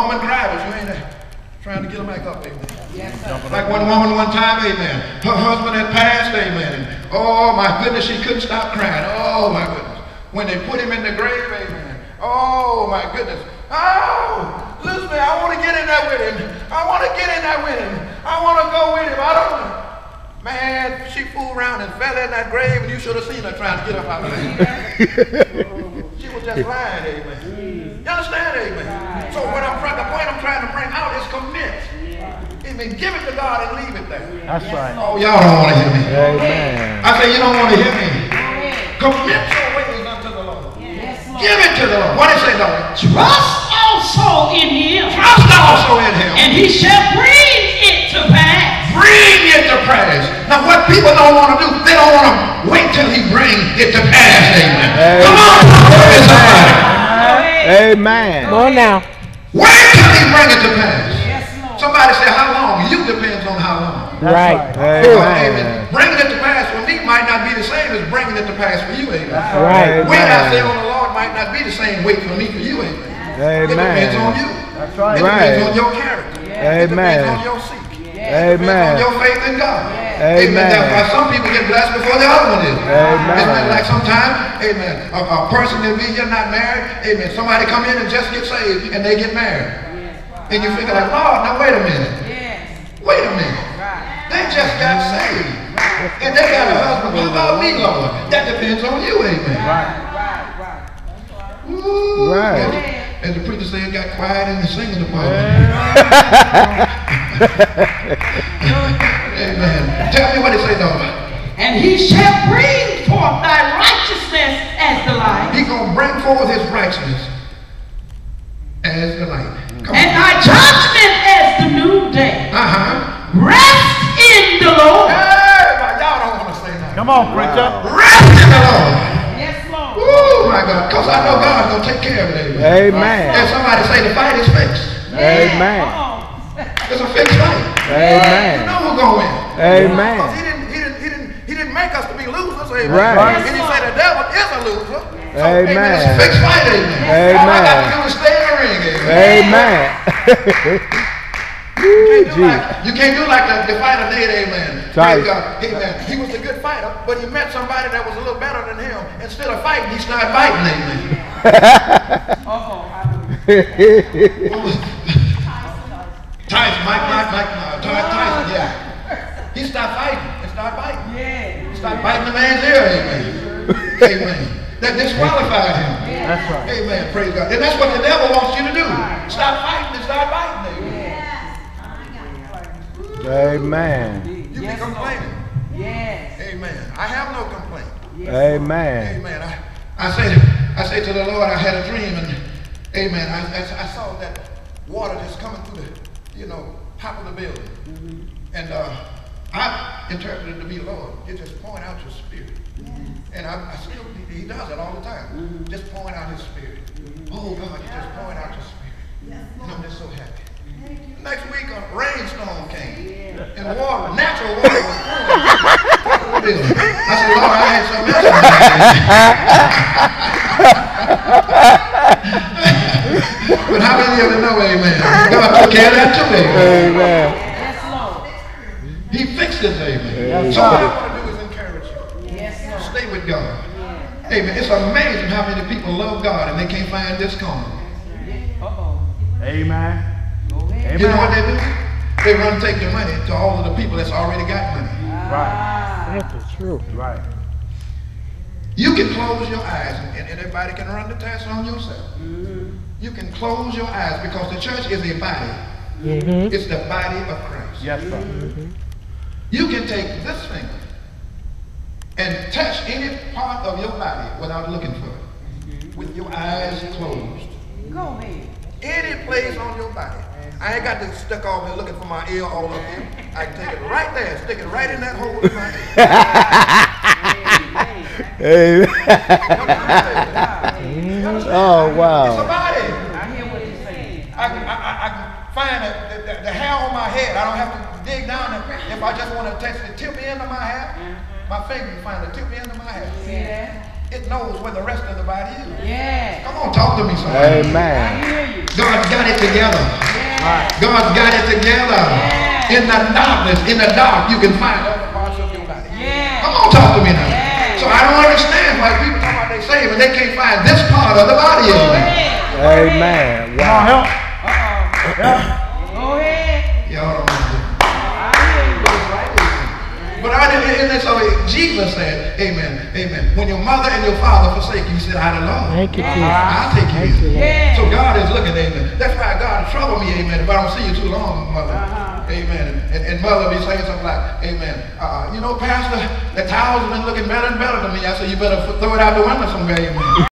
woman drivers, you ain't trying to get them back up, amen. Yes, like one woman one time, amen. Her husband had passed, amen. And oh my goodness, she couldn't stop crying. Oh my goodness. When they put him in the grave, amen. Oh my goodness. Oh, listen, I want to get in there with him. I want to get in there with him. I want to go with him. I don't want to. Man, she fooled around and fell in that grave, and you should have seen her trying to get up out of there. She was just lying, amen. You understand, amen? So the point I'm trying to bring out is commit. Amen. Give it to God and leave it there. That's right. Oh, y'all don't want to hear me. Amen. I say you don't want to hear me. Commit your ways unto the Lord. Give it to the Lord. What did it say, Lord? Trust also in him. Trust also in him. And he shall bring it to pass. Bring it to pass. Now what people don't want to do, they don't want to wait till he brings it to pass. Amen. Come on. Amen. Come on now. Wait till he brings it to pass. Somebody say how long? You depends on how long. Right. Amen. Bringing it to pass for me might not be the same as bringing it to pass for you. Amen. Right. Wait I say on the Lord might not be the same wait for me for you. Amen. It depends on you. That's right. It depends on your character. It depends on your seek. It depends on your faith in God. Amen. That's why some people get blessed before the other one is. Amen. Like sometimes, amen, a person that be here not married, amen, somebody come in and just get saved and they get married. And you figure like, Lord, now wait a minute. Wait a minute. They just got saved. And they got a husband. What about me, Lord? That depends on you, amen. Ooh, right. And the preacher said it got quiet in the singing department. Amen. Tell me what it say, Lord. And he shall bring forth thy righteousness as the light. He's going to bring forth his righteousness as the light. And thy judgment as the noonday. Rest in the Lord. Hey, but y'all don't want to say that. Come on, preacher. Rest in the Lord. Yes, Lord. Oh my God. Because I know God's going to take care of it. Amen. And somebody say the fight is fixed. Amen. It's a fixed fight. Amen. You know who's going to win. Amen. Because he didn't make us to be losers. Amen. Right. And he said the devil is a loser. So, Amen. It's a fixed fight. Amen. Amen. All I got to do is stay in the ring. Amen. You can't do like the fighter did, amen. Right. Amen. He was a good fighter, but he met somebody that was a little better than him. Instead of fighting, he started fighting, amen. Tyson, Tyson, yeah. He stopped fighting and started biting. He started biting the man's ear, amen. Amen. That disqualified him. That's right. Amen. Praise God. And that's what the devil wants you to do. Stop fighting and start biting, amen. Amen. You be complaining. Yes. Amen. I have no complaint. Amen. Amen. I say to the Lord, I had a dream, and amen. I saw that water just coming through the, top of the building. And I interpreted it to be, Lord, you just pouring out your spirit. And I still, he does it all the time. Just pouring out his spirit. Oh God, you're just pouring out your spirit. And I'm just so happy. Next week a rainstorm came. And water, natural water was pouring. I said, Lord, I had some else. But how many of you know, amen? God took care of that too, amen. He fixed it, amen. So what I want to do is encourage you. Stay with God. Amen. It's amazing how many people love God and they can't find this corner. Amen. You know what they do? They run and take your money to all of the people that's already got money. Right. That's true. Right. You can close your eyes and everybody can run the test on yourself. You can close your eyes because the church is a body. It's the body of Christ. Yes, sir. You can take this finger and touch any part of your body without looking for it. With your eyes closed. Go ahead. Any place on your body. I ain't got to stick off and looking for my ear all up here. I can take it right there, stick it right in that hole in my ear. Oh, wow. It's a body. I hear what you're saying. I can find the hair on my head. I don't have to dig down there. If I just want to touch the tip end of my hair, my finger can find the tip end of my hair. See that? It knows where the rest of the body is. Yeah. Come on, talk to me, somebody. Amen. I hear you. God's got it together. Yes. God's got it together. Yes. In the darkness, in the dark, you can find other parts of your body. Yes. Come on, talk to me now. Yes. So I don't understand why people talk about they saved and they can't find this part of the body. Go ahead. Amen. Come on, Wow. help. Uh-oh. Go ahead. Y'all don't know. I hear you. But I didn't, and so Jesus said, amen, amen. When your mother and your father forsake you, he said, I the Lord. Thank you, Jesus. I'll take you in. Yeah. So God is looking, amen. That's why God trouble me, amen, if I don't see you too long, mother. Amen. And mother be saying something like, amen, you know, Pastor, the towel's been looking better and better to me. I said, you better throw it out the window somewhere, amen.